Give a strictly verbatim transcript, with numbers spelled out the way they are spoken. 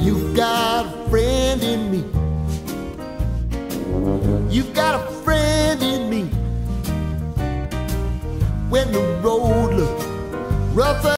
You've got a friend in me. You've got a friend in me. When the road looks rough